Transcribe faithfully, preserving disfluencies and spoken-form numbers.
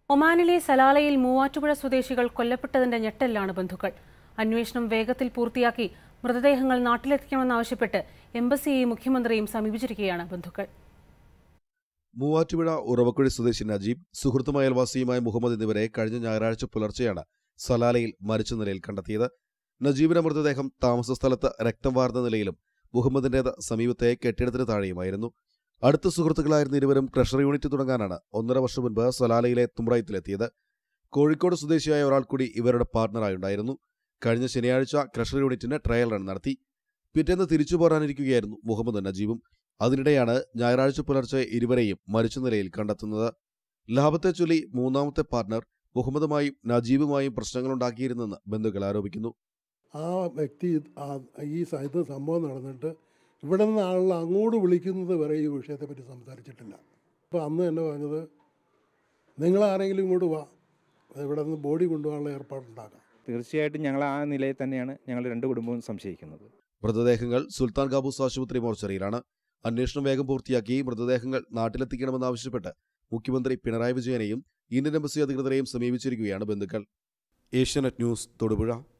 ഒമാനിലെ സലാലയിൽ മൂവാറ്റുപുഴ സ്വദേശികൾ കൊല്ലപ്പെട്ടതിന്റെ ഞെട്ടലിലാണ് ബന്ധുക്കൾ. അന്വേഷണം വേഗത്തിൽ പൂർത്തിയാക്കി മൃതദേഹങ്ങൾ നാട്ടിലെത്തിക്കണമെന്നാവശ്യപ്പെട്ട് എംബസിയെയും മുഖ്യമന്ത്രിയും സമീപിച്ചിരിക്കുകയാണ് ബന്ധുക്കൾ. മൂവാറ്റുപുഴ ഉറവക്കുഴി സ്വദേശി നജീബ്, സുഹൃത്തുമായ അയൽവാസിയുമായ മുഹമ്മദ് എന്നിവരെ കഴിഞ്ഞ ഞായറാഴ്ച പുലർച്ചെയാണ് സലാലയിൽ മരിച്ച നിലയിൽ കണ്ടെത്തിയത്. നജീബിന്റെ മൃതദേഹം താമസ സ്ഥലത്ത് രക്തം വാർന്ന നിലയിലും മുഹമ്മദിന്റേത് സമീപത്തെ കെട്ടിടത്തിന് താഴെയുമായിരുന്നു. അടുത്ത സുഹൃത്തുക്കളായിരുന്ന ഇരുവരും ക്രഷർ യൂണിറ്റ് തുടങ്ങാനാണ് ഒന്നര വർഷം മുൻപ് സലാലയിലെ തുമ്പ്രയത്തിലെത്തിയത്. കോഴിക്കോട് സ്വദേശിയായ ഒരാൾ കൂടി ഇവരുടെ പാർട്ണറായുണ്ടായിരുന്നു. കഴിഞ്ഞ ശനിയാഴ്ച ക്രഷർ യൂണിറ്റിന് ട്രയൽ റൺ നടത്തി. പിറ്റേന്ന് തിരിച്ചു പോരാനിരിക്കുകയായിരുന്നു മുഹമ്മദ് നജീബും. അതിനിടെയാണ് ഞായറാഴ്ച പുലർച്ചെ ഇരുവരെയും മരിച്ച നിലയിൽ കണ്ടെത്തുന്നത്. ലാഭത്തെ ചൊല്ലി മൂന്നാമത്തെ പാർട്ണർ മുഹമ്മദുമായും നജീബുമായും പ്രശ്നങ്ങളുണ്ടാക്കിയിരുന്നെന്ന് ബന്ധുക്കൾ ആരോപിക്കുന്നു. ആ വ്യക്തി ഈ ഇത് സംഭവം നടന്നിട്ട് ഇവിടെ നിന്ന് ആളുകൾ അങ്ങോട്ട് വിളിക്കുന്നത് വരെ ഈ വിഷയത്തെപ്പറ്റി സംസാരിച്ചിട്ടില്ല. അപ്പോൾ അന്ന് തന്നെ പറഞ്ഞത്, നിങ്ങളാരെങ്കിലും ഇങ്ങോട്ട് വാ, ഇവിടെ നിന്ന് ബോഡി കൊണ്ടുപോകാനുള്ള ഏർപ്പാടുണ്ടാക്കാം. തീർച്ചയായിട്ടും ഞങ്ങൾ ആ നിലയിൽ തന്നെയാണ് ഞങ്ങൾ രണ്ട് കുടുംബവും സംശയിക്കുന്നത്. മൃതദേഹങ്ങൾ സുൽത്താൻ കാബൂസ് ആശുപത്രി മോർച്ചറിയിലാണ്. അന്വേഷണം വേഗം പൂർത്തിയാക്കി മൃതദേഹങ്ങൾ നാട്ടിലെത്തിക്കണമെന്നാവശ്യപ്പെട്ട് മുഖ്യമന്ത്രി പിണറായി വിജയനെയും ഇന്ത്യൻ എംബസി അധികൃതരെയും സമീപിച്ചിരിക്കുകയാണ് ബന്ധുക്കൾ. ഏഷ്യാനെറ്റ് ന്യൂസ്, തൊടുപുഴ.